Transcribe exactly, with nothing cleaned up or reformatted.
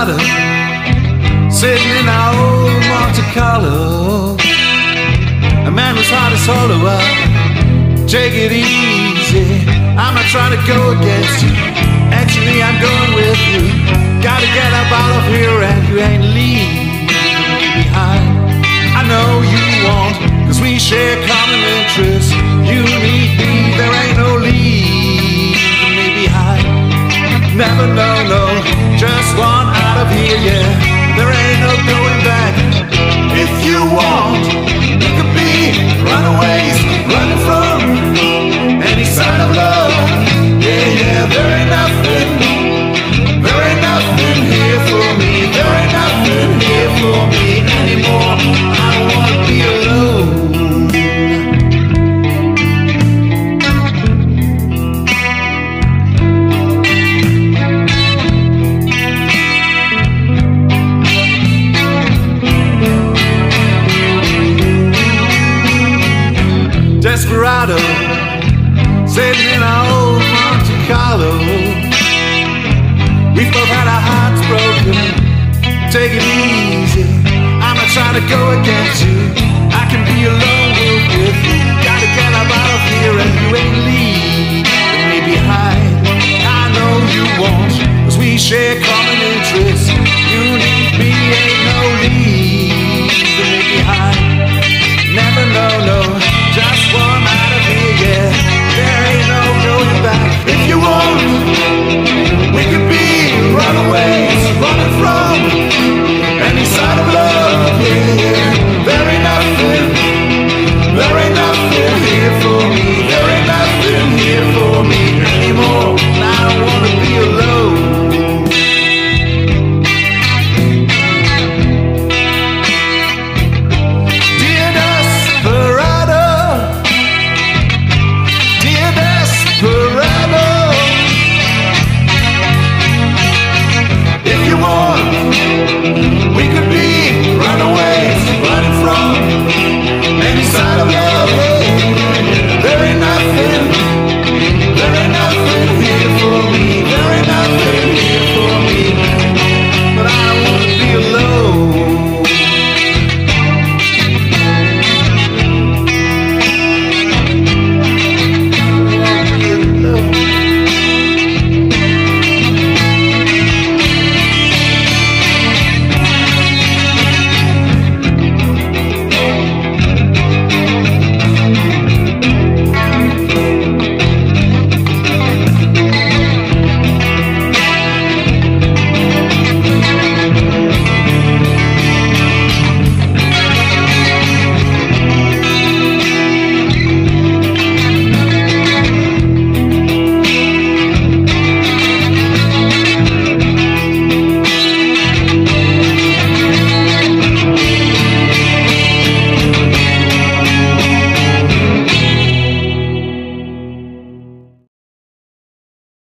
Desperado, sitting in our old Monte Carlo. A man whose heart is hollow up. Take it easy, I'm not trying to go against you. Actually, I'm going with you. Gotta get up out of here and you ain't leaving me behind. I know you won't, cause we share common interests. You need me, there ain't no leaving me behind. Never, no, no, just one out of here, yeah. There ain't no going back. If you want, you could be runaways, running from any sign of love. Yeah, yeah, there ain't nothing, there ain't nothing here for me. There ain't nothing here for me anymore. I don't wanna be alone. Desperado, sitting in our old Monte Carlo. We've both had our hearts broken. Take it easy, I'm not trying to go against you. I can be alone with you. Gotta get up out of here and you ain't leaving me behind. I know you won't, cause we share